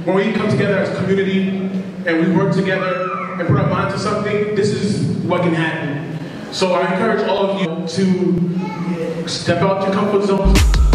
when we come together as a community and we work together and put our mind to something, this is what can happen. So I encourage all of you to step out your comfort zones.